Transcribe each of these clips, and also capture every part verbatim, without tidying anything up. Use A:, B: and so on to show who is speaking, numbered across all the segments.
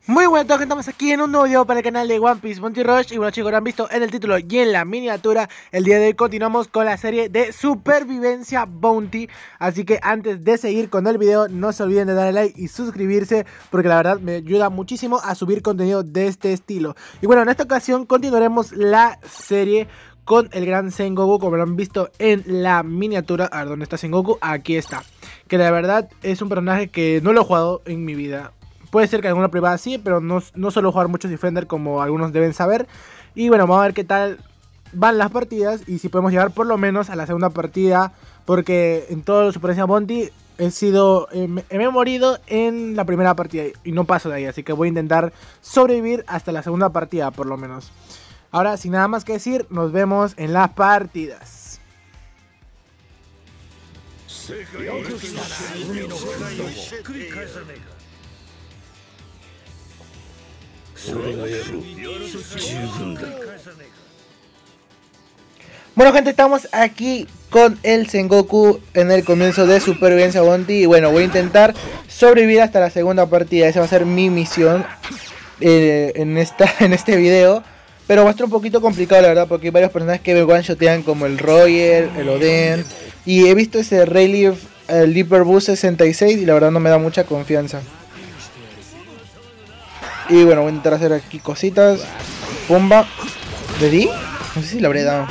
A: Muy buenas a todos, que estamos aquí en un nuevo video para el canal de One Piece Bounty Rush. Y bueno, chicos, lo han visto en el título y en la miniatura. El día de hoy continuamos con la serie de Supervivencia Bounty. Así que antes de seguir con el video, no se olviden de darle like y suscribirse, porque la verdad me ayuda muchísimo a subir contenido de este estilo. Y bueno, en esta ocasión continuaremos la serie con el gran Sengoku, como lo han visto en la miniatura. A ver, ¿dónde está Sengoku? Aquí está. Que la verdad es un personaje que no lo he jugado en mi vida. Puede ser que alguna privada sí, pero no, no suelo jugar muchos Defender, como algunos deben saber. Y bueno, vamos a ver qué tal van las partidas y si podemos llegar por lo menos a la segunda partida. Porque en todo Supervivencia Bounty he sido, eh, me, me he morido en la primera partida y no paso de ahí. Así que voy a intentar sobrevivir hasta la segunda partida por lo menos. Ahora, sin nada más que decir, nos vemos en las partidas. Bueno, gente, estamos aquí con el Sengoku en el comienzo de Supervivencia Bounty. Y bueno, voy a intentar sobrevivir hasta la segunda partida. Esa va a ser mi misión eh, en, esta, en este video. Pero va a estar un poquito complicado, la verdad, porque hay varios personajes que me one-shotean, como el Roger, el Oden. Y he visto ese Relief, el Deeper Boost sesenta y seis, y la verdad no me da mucha confianza. Y bueno, voy a intentar hacer aquí cositas. Pumba. ¿Le di? No sé si le habré dado.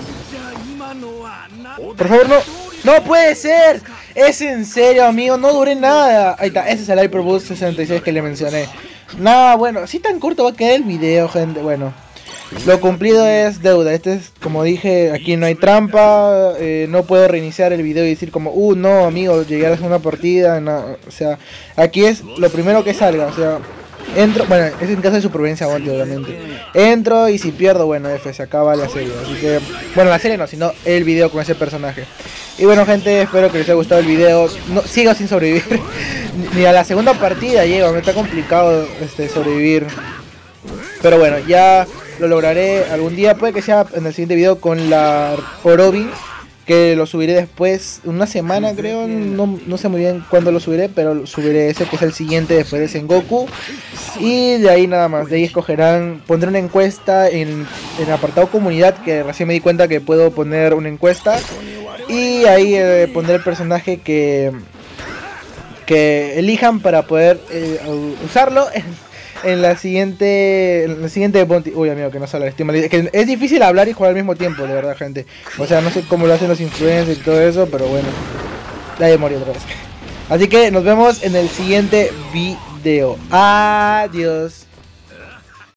A: Por favor, no. ¡No puede ser! Es en serio, amigo. No duré nada. Ahí está. Ese es el Hyper Boost sesenta y seis que le mencioné. Nada, bueno. Así tan corto va a quedar el video, gente. Bueno. Lo cumplido es deuda. Este es, como dije, aquí no hay trampa. Eh, no puedo reiniciar el video y decir como, uh, no, amigo, llegué a la segunda partida. No. O sea, aquí es lo primero que salga. O sea, entro, bueno, es en caso de Supervivencia Bounty, obviamente. Entro y si pierdo, bueno, F, se acaba la serie. Así que, bueno, la serie no, sino el video con ese personaje. Y bueno, gente, espero que les haya gustado el video. No, sigo sin sobrevivir. Ni a la segunda partida llego, me está complicado este, sobrevivir. Pero bueno, ya lo lograré algún día. Puede que sea en el siguiente video con la Orobi, que lo subiré después, una semana creo, no, no sé muy bien cuándo lo subiré, pero subiré ese que es el siguiente después de Sengoku. Y de ahí nada más, de ahí escogerán, pondré una encuesta en, en el apartado comunidad, que recién me di cuenta que puedo poner una encuesta. Y ahí eh, pondré el personaje que, que elijan para poder eh, usarlo en, en la siguiente en la siguiente Bounty. Uy, amigo, que no sale, estoy mal. Es que es difícil hablar y jugar al mismo tiempo, de verdad, gente. O sea, no sé cómo lo hacen los influencers y todo eso, pero bueno. Ya he morido otra vez. Así que nos vemos en el siguiente video. Adiós.